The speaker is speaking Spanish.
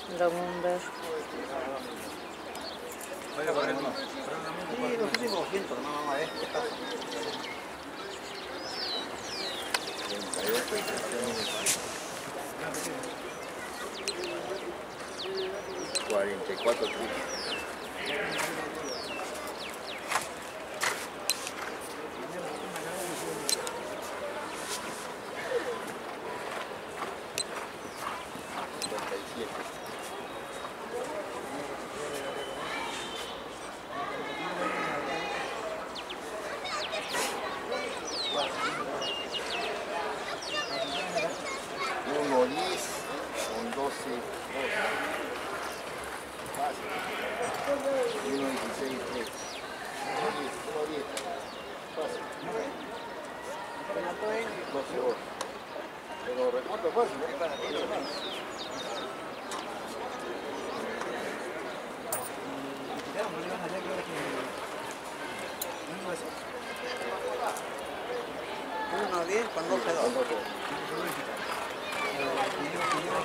Dragunder. Vaya corriendo. Sí, los últimos 200, no, mamá, ¿qué pasa? 44 trips. Uno 10 con 12. Fácil. 1 16 3. 10. Fácil. 12 horas. Pero recuerdo fácil, ¿eh? Uno 10 con 12 2.